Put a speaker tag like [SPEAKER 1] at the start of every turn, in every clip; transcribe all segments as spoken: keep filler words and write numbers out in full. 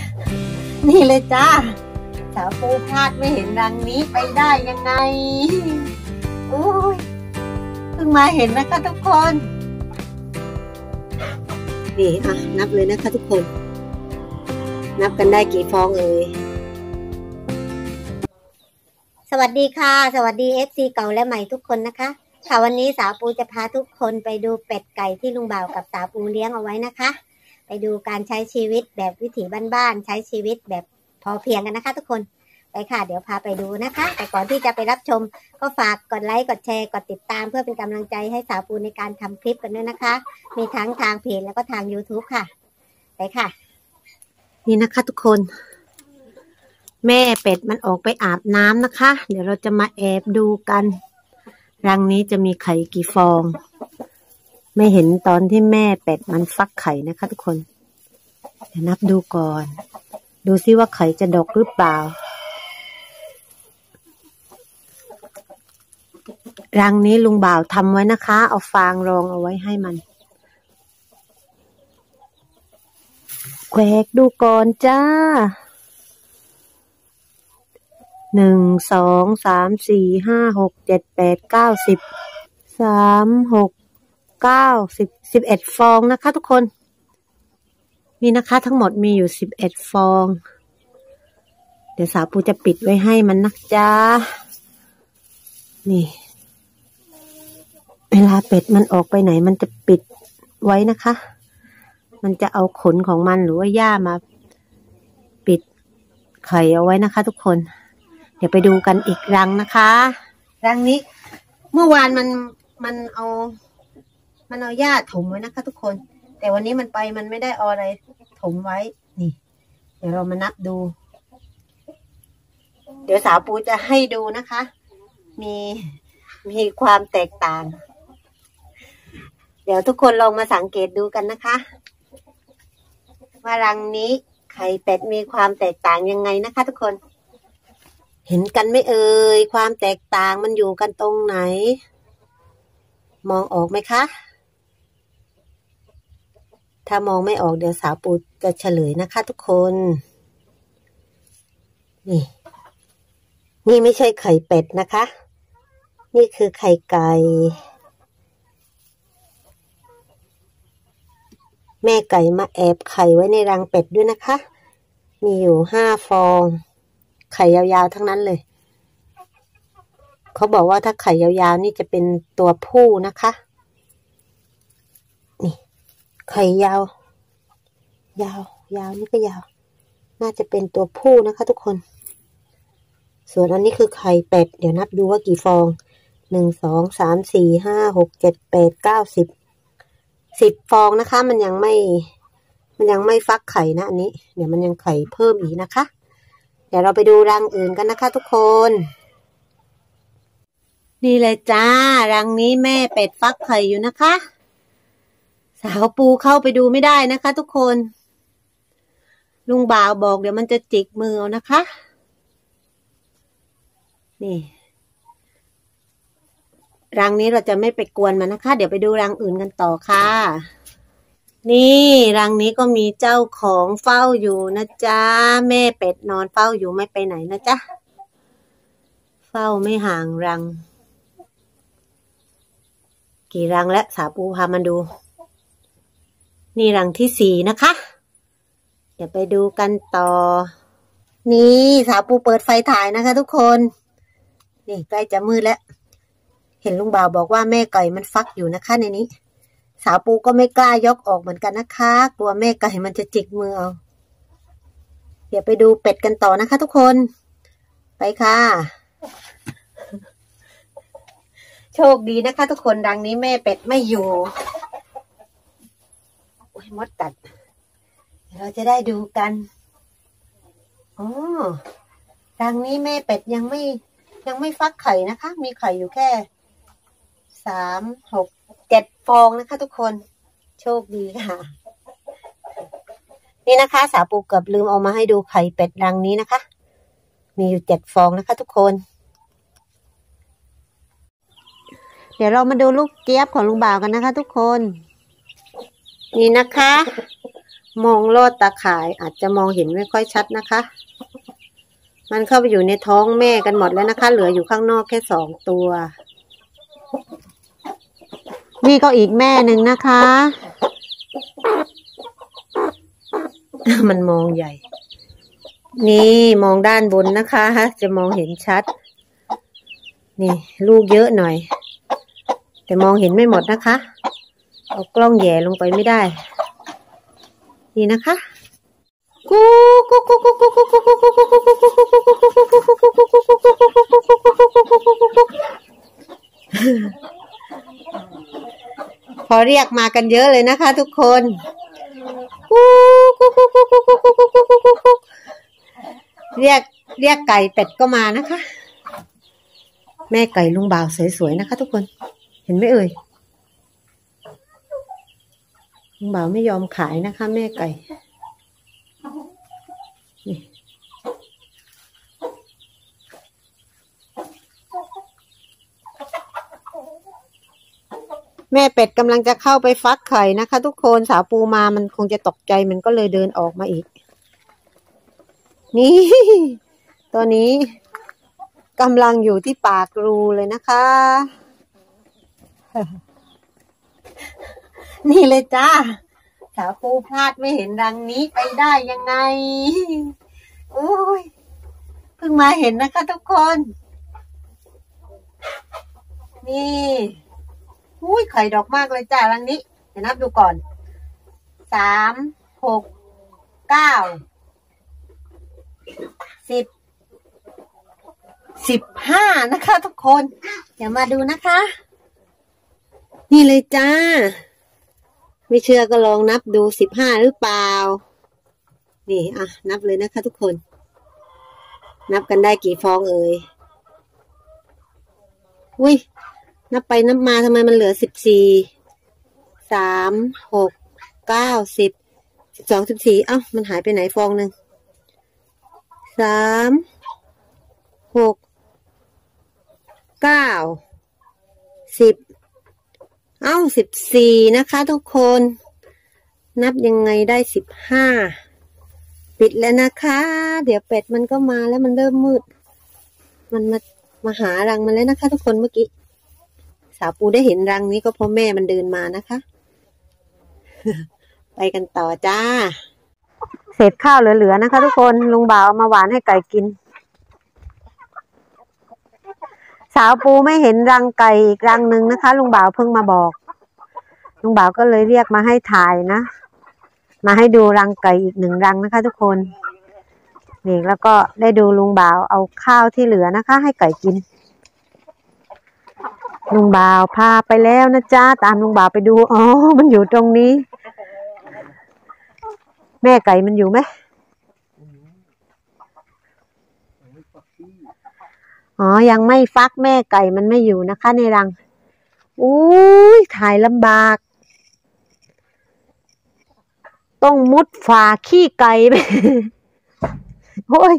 [SPEAKER 1] นี่เลยจ้าสาวปูพลาดไม่เห็นรังนี้ไปได้ยังไงโอ้ยเพิ่งมาเห็นนะคะทุกคนนี่อ่ะนับเลยนะคะทุกคนนับกันได้กี่ฟองเอ่ยสวัสดีค่ะสวัสดี เอฟ ซี เก่าและใหม่ทุกคนนะคะค่ะวันนี้สาวปูจะพาทุกคนไปดูเป็ดไก่ที่ลุงบ่าวกับสาวปูเลี้ยงเอาไว้นะคะไปดูการใช้ชีวิตแบบวิถีบ้านๆใช้ชีวิตแบบพอเพียงกันนะคะทุกคนไปค่ะเดี๋ยวพาไปดูนะคะแต่ก่อนที่จะไปรับชมก็ฝากกดไลค์กดแชร์กดติดตามเพื่อเป็นกำลังใจให้สาวปูในการทำคลิปกันด้วยนะคะมีทั้งทางเพจแล้วก็ทาง YouTube ค่ะไปค่ะนี่นะคะทุกคนแม่เป็ดมันออกไปอาบน้ำนะคะเดี๋ยวเราจะมาแอบดูกันรังนี้จะมีไข่กี่ฟองไม่เห็นตอนที่แม่เป็ดมันฟักไข่นะคะทุกคนเดี๋ยวนับดูก่อนดูซิว่าไข่จะดกหรือเปล่ารังนี้ลุงบ่าวทำไว้นะคะเอาฟางรองเอาไว้ให้มันแกวกดูก่อนจ้าหนึ่งสองสามสี่ห้าหกเจ็ดแปดเก้าสิบสามหกเก้าสิบสิบเอ็ดฟองนะคะทุกคนนี่นะคะทั้งหมดมีอยู่สิบเอ็ดฟองเดี๋ยวสาวปูจะปิดไว้ให้มันนะจ๊ะนี่เวลาเป็ดมันออกไปไหนมันจะปิดไว้นะคะมันจะเอาขนของมันหรือว่าหญ้ามาปิดไข่เอาไว้นะคะทุกคนเดี๋ยวไปดูกันอีกรังนะคะรังนี้เมื่อวานมันมันเอามันเอาหญ้าถมไว้นะคะทุกคนแต่วันนี้มันไปมันไม่ได้เอาอะไรถมไว้นี่เดี๋ยวเรามานับดูเดี๋ยวสาวปูจะให้ดูนะคะมีมีความแตกต่างเดี๋ยวทุกคนลองมาสังเกตดูกันนะคะว่ารังนี้ไข่เป็ดมีความแตกต่างยังไงนะคะทุกคนเห็นกันไหมเอ่ยความแตกต่างมันอยู่กันตรงไหนมองออกไหมคะถ้ามองไม่ออกเดี๋ยวสาวปูจะเฉลยนะคะทุกคนนี่นี่ไม่ใช่ไข่เป็ดนะคะนี่คือไข่ไก่แม่ไก่มาแอบไข่ไว้ในรังเป็ดด้วยนะคะมีอยู่ห้าฟองไข่ยาวๆทั้งนั้นเลยเขาบอกว่าถ้าไข่ยาวๆนี่จะเป็นตัวผู้นะคะนี่ไข่ยาวยาวยาวนี่ก็ยาวน่าจะเป็นตัวผู้นะคะทุกคนส่วนอันนี้คือไข่เป็ดเดี๋ยวนับดูว่ากี่ฟองหนึ่งสองสามสี่ห้าหกเจ็ดแปดเก้าสิบสิบฟองนะคะมันยังไม่มันยังไม่ฟักไข่นะอันนี้เดี๋ยวมันยังไข่เพิ่มอีกนะคะเดี๋ยวเราไปดูรังอื่นกันนะคะทุกคนนี่เลยจ้ารังนี้แม่เป็ดฟักไข่อยู่นะคะสาวปูเข้าไปดูไม่ได้นะคะทุกคนลุงบ่าวบอกเดี๋ยวมันจะจิกมือเอานะคะนี่รังนี้เราจะไม่ไปกวนมันนะคะเดี๋ยวไปดูรังอื่นกันต่อค่ะนี่รังนี้ก็มีเจ้าของเฝ้าอยู่นะจ๊ะแม่เป็ดนอนเฝ้าอยู่ไม่ไปไหนนะจ๊ะเฝ้าไม่ห่างรังกี่รังแล้วสาวปูพามันดูนี่รังที่สี่นะคะเดี๋ยวไปดูกันต่อนี่สาวปูเปิดไฟถ่ายนะคะทุกคนนี่ใกล้จะมืดแล้วเห็นลุงบ่าวบอกว่าแม่ไก่มันฟักอยู่นะคะในนี้สาวปูก็ไม่กล้ายกออกเหมือนกันนะคะกลัวแม่ไก่มันจะจิกมือเอาเดี๋ยวไปดูเป็ดกันต่อนะคะทุกคนไปค่ะโชคดีนะคะทุกคนรังนี้แม่เป็ดไม่อยู่โอ้ยมดกัดเดี๋ยวเราจะได้ดูกันอ๋อรังนี้แม่เป็ดยังไม่ยังไม่ฟักไข่นะคะมีไข่อยู่แค่สามหกเจ็ดฟองนะคะทุกคนโชคดีค่ะนี่นะคะสาวปูเกือบลืมเอามาให้ดูไข่เป็ดรังนี้นะคะมีอยู่เจ็ดฟองนะคะทุกคนเดี๋ยวเรามาดูลูกเจี๊ยบของลุงบ่าวกันนะคะทุกคนนี่นะคะมองลอดตาข่ายอาจจะมองเห็นไม่ค่อยชัดนะคะ มันเข้าไปอยู่ในท้องแม่กันหมดแล้วนะคะ เหลืออยู่ข้างนอกแค่สองตัว นี่ก็อีกแม่หนึ่งนะคะ มันมองใหญ่ นี่มองด้านบนนะคะจะมองเห็นชัดนี่ลูกเยอะหน่อยแต่มองเห็นไม่หมดนะคะเอากล้องแย่ลงไปไม่ได้นี่นะคะกูกูกูกูกูกูกูกูกูกูกูกูกูกูพอเรียกมากันเยอะเลยนะคะทุกคนกูกูกูกูกูกูกูกูกูกูกูเรียกเรียกไก่เป็ดก็มานะคะแม่ไก่ลุงบ่าวสวยๆนะคะทุกคนเห็นไหมเอ่ยลุงบ่าวไม่ยอมขายนะคะแม่ไก่นี่แม่เป็ดกำลังจะเข้าไปฟักไข่นะคะทุกคนสาวปูมามันคงจะตกใจมันก็เลยเดินออกมาอีกนี่ตัวนี้กำลังอยู่ที่ปากรูเลยนะคะนี่เลยจ้าสาวปูพลาดไม่เห็นรังนี้ไปได้ยังไงโอ้ยเพิ่งมาเห็นนะคะทุกคนนี่อุ้ยไข่ดอกมากเลยจ้ารังนี้เดี๋ยวนับดูก่อนสามหกเก้าสิบสิบห้านะคะทุกคนเดี๋ยวมาดูนะคะนี่เลยจ้าไม่เชื่อก็ลองนับดูสิบห้าหรือเปล่านี่อ่ะนับเลยนะคะทุกคนนับกันได้กี่ฟองเอ่ยอุ้ยนับไปนับมาทำไมมันเหลือสิบสี่สามหกเก้าสิบสิบสองสิบสี่เอ้ามันหายไปไหนฟองหนึ่งสามหกเก้าสิบเอ้าสิบสี่นะคะทุกคนนับยังไงได้สิบห้าปิดแล้วนะคะเดี๋ยวเป็ดมันก็มาแล้วมันเริ่มมืดมันมามาหารังมันแล้วนะคะทุกคนเมื่อกี้สาวปูได้เห็นรังนี้ก็เพราะแม่มันเดินมานะคะ ไปกันต่อจ้าเศษข้าวเหลือๆนะคะทุกคนลุงบ่าวเอามาหวานให้ไก่กินสาวปูไม่เห็นรังไก่อีกรังหนึ่งนะคะลุงบ่าวเพิ่งมาบอกลุงบ่าวก็เลยเรียกมาให้ถ่ายนะมาให้ดูรังไก่อีกหนึ่งรังนะคะทุกคนนี่แล้วก็ได้ดูลุงบ่าวเอาข้าวที่เหลือนะคะให้ไก่กินลุงบ่าวพาไปแล้วนะจ๊ะตามลุงบ่าวไปดูอ๋อมันอยู่ตรงนี้แม่ไก่มันอยู่ไหมอ๋อยังไม่ฟักแม่ไก่มันไม่อยู่นะคะในรังอุ้ยถ่ายลำบากต้องมุดฝ่าขี้ไก่ไปโอ้ย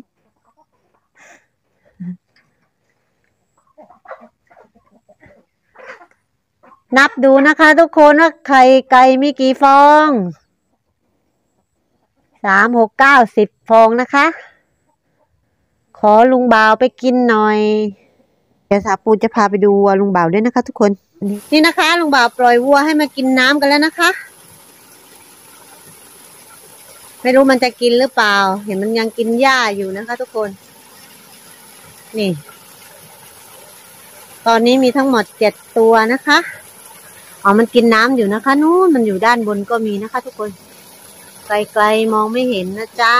[SPEAKER 1] นับดูนะคะทุกคนว่าไข่ไก่มีกี่ฟองสามหกเก้าสิบฟองนะคะขอลุงบ่าวไปกินหน่อยเดี๋ยวสาวปูจะพาไปดูวัวลุงบ่าวด้วยนะคะทุกคนนี่นะคะลุงบ่าวปล่อยวัวให้มากินน้ำกันแล้วนะคะไม่รู้มันจะกินหรือเปล่าเห็นมันยังกินหญ้าอยู่นะคะทุกคนนี่ตอนนี้มีทั้งหมดเจ็ดตัวนะคะอ๋อมันกินน้ำอยู่นะคะนู้นมันอยู่ด้านบนก็มีนะคะทุกคนไกลๆมองไม่เห็นนะจ๊ะ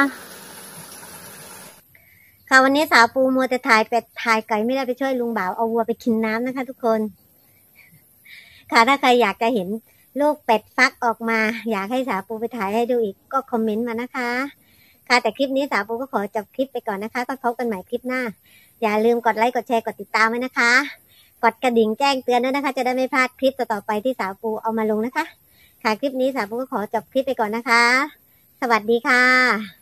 [SPEAKER 1] ค่ะวันนี้สาวปูมัวแต่ถ่ายเป็ดถ่ายไก่ไม่ได้ไปช่วยลุงบ่าวเอาวัวไปกินน้ำนะคะทุกคนค่ะถ้าใครอยากจะเห็นลูกเป็ดฟักออกมาอยากให้สาวปูไปถ่ายให้ดูอีกก็คอมเมนต์มานะคะค่ะแต่คลิปนี้สาวปูก็ขอจบคลิปไปก่อนนะคะก็พบกันใหม่คลิปหน้าอย่าลืมกดไลค์กดแชร์กดติดตามไว้นะคะกดกระดิ่งแจ้งเตือนด้วยนะคะจะได้ไม่พลาดคลิปต่อๆไปที่สาวปูเอามาลงนะคะค่ะคลิปนี้สาวปูก็ขอจบคลิปไปก่อนนะคะสวัสดีค่ะ